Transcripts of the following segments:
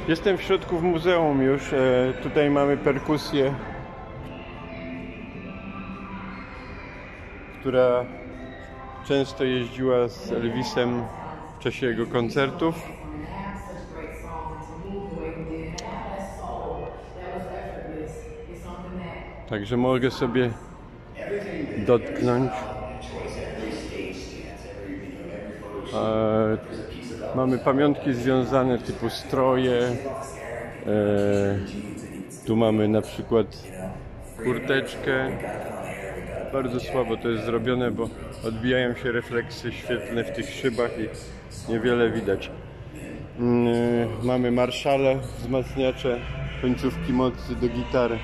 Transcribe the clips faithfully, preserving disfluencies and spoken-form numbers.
Jestem w środku w muzeum już. E, tutaj mamy perkusję, która często jeździła z Elvisem w czasie jego koncertów. Także mogę sobie dotknąć. E, mamy pamiątki związane typu stroje. E, tu mamy na przykład kurteczkę. Bardzo słabo to jest zrobione, bo odbijają się refleksy świetlne w tych szybach i niewiele widać. E, mamy marszale, wzmacniacze, końcówki mocy do gitary.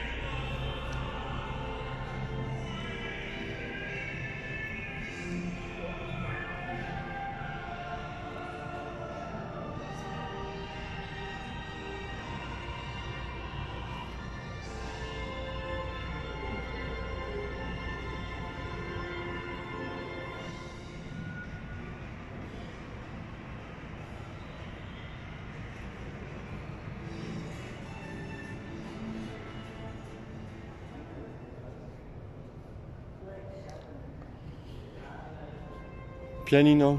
Pianino.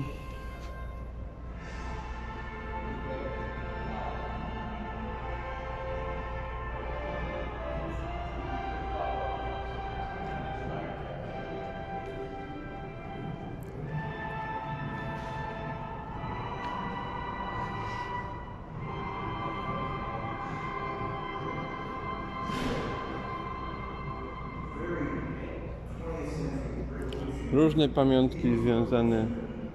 Różne pamiątki związane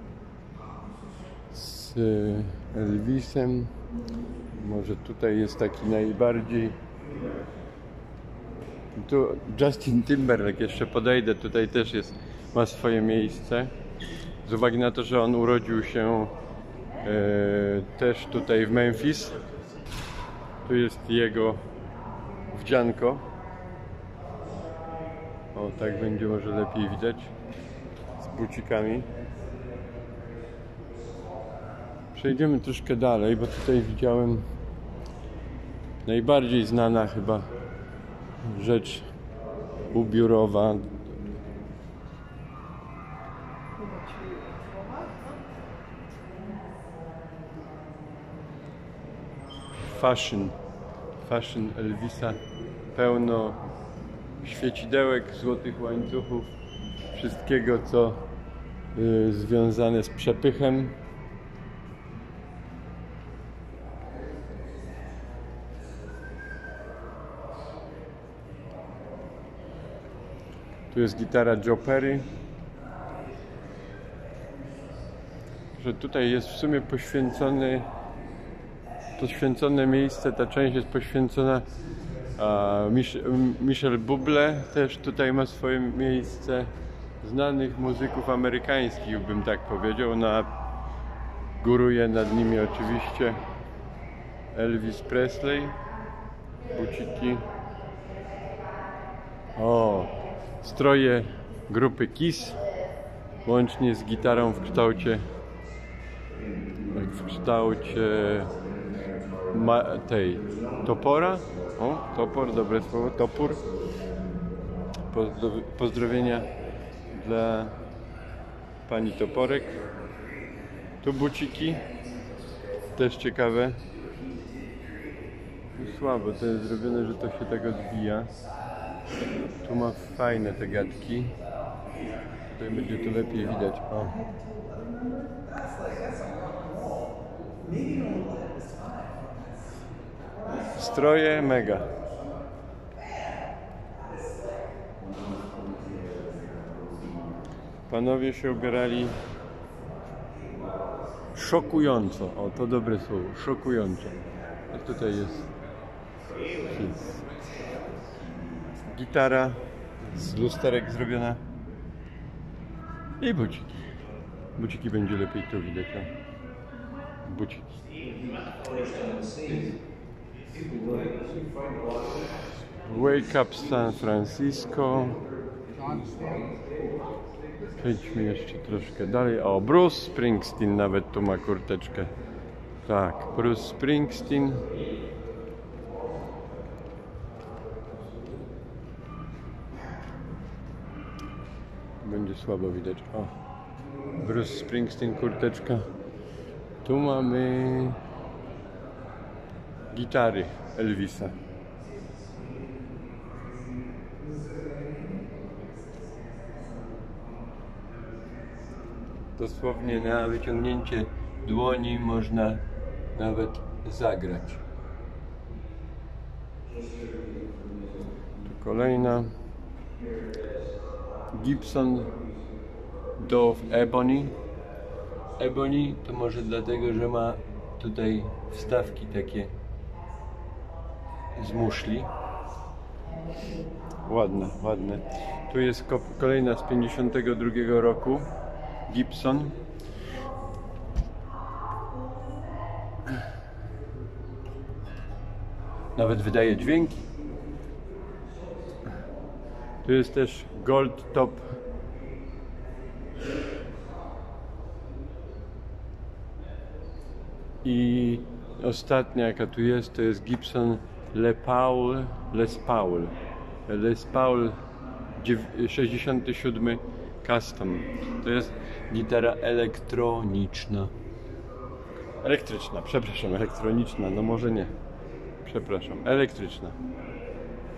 z Elvisem. Może tutaj jest taki najbardziej. Tu Justin Timberlake, jeszcze podejdę, tutaj też jest, ma swoje miejsce. Z uwagi na to, że on urodził się e, też tutaj w Memphis. Tu jest jego wdzianko. O, tak będzie może lepiej widać. Z bucikami. Przejdziemy troszkę dalej, bo tutaj widziałem najbardziej znana chyba rzecz ubiorowa. Fashion. Fashion Elvisa. Pełno świecidełek, złotych łańcuchów. Wszystkiego, co y, związane z przepychem. Tu jest gitara Joe Perry. Że tutaj jest w sumie poświęcony, poświęcone miejsce, ta część jest poświęcona a, Mich Michel Bublé też tutaj ma swoje miejsce. Znanych muzyków amerykańskich, bym tak powiedział. Na, góruje nad nimi oczywiście Elvis Presley. Buciki. O, stroje grupy Kiss, łącznie z gitarą w kształcie w kształcie ma, tej topora. O, topor, dobre słowo, topór. Pozdrow pozdrowienia dla pani Toporek. Tu buciki, też ciekawe. Słabo to jest zrobione, że to się tak odbija. Tu ma fajne te gadki. Tutaj będzie to lepiej widać. O. Stroje mega. Panowie się ubierali szokująco. O, to dobre słowo. Szokująco. A tutaj jest, jest gitara z lusterek zrobiona i buciki. Buciki będzie lepiej tu widać. No? Buciki. Wake Up San Francisco. Przejdźmy jeszcze troszkę dalej. O, Bruce Springsteen nawet tu ma kurteczkę Tak, Bruce Springsteen. Będzie słabo widać. O, Bruce Springsteen, kurteczka. Tu mamy gitary Elvisa. Dosłownie na wyciągnięcie dłoni można nawet zagrać. Tu kolejna Gibson Dove Ebony. Ebony to może dlatego, że ma tutaj wstawki takie z muszli. Ładne, ładne. Tu jest kolejna z pięćdziesiątego drugiego roku Gibson. Nawet wydaje dźwięki. Tu jest też Gold Top. I ostatnia jaka tu jest, to jest Gibson Les Paul, Les Paul. Les Paul sześćdziesiąty siódmy Custom. To jest gitara elektroniczna. Elektryczna, przepraszam, elektroniczna, no może nie. Przepraszam, elektryczna.